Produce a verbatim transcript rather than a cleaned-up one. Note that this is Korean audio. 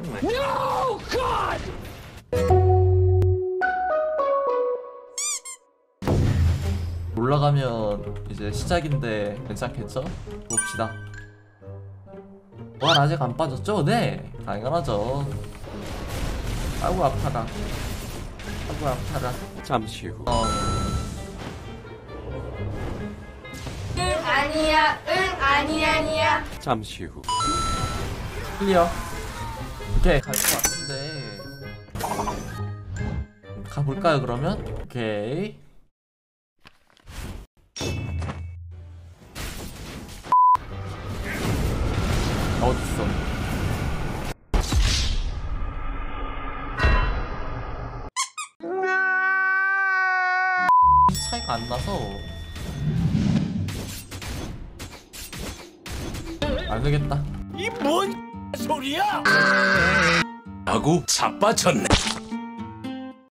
No, God! 올라가면 이제 시작인데 괜찮겠죠? 봅시다. 와, 아직 안 빠졌죠? 네, 당연하죠. 아이고 아파라. 아이고 아파라. 잠시 후. 어... 응 아니야 응 아니 아니야. 잠시 후. 클리어. 오케이, 갈 것 같은데 가볼까요 그러면? 오케이. 어딨어? 차이가 안 나서 안 되겠다. 이 뭔 소리야? 라고 자빠졌네.